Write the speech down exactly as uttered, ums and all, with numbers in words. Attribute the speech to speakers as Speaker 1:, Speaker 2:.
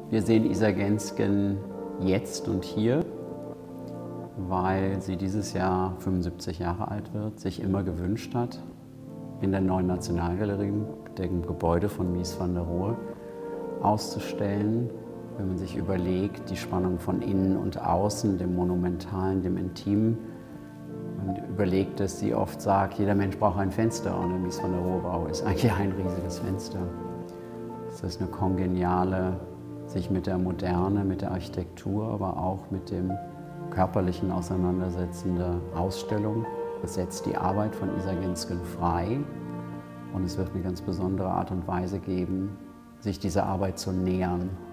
Speaker 1: Wir sehen Isa Gensken jetzt und hier, weil sie dieses Jahr fünfundsiebzig Jahre alt wird, sich immer gewünscht hat, in der Neuen Nationalgalerie, dem Gebäude von Mies van der Rohe, auszustellen. Wenn man sich überlegt, die Spannung von innen und außen, dem Monumentalen, dem Intimen, man überlegt, dass sie oft sagt, jeder Mensch braucht ein Fenster und der Mies van der Rohe Bau ist eigentlich ein riesiges Fenster. Das ist eine kongeniale, sich mit der Moderne, mit der Architektur, aber auch mit dem Körperlichen auseinandersetzende Ausstellung. Es setzt die Arbeit von Isa Gensken frei und es wird eine ganz besondere Art und Weise geben, sich dieser Arbeit zu nähern.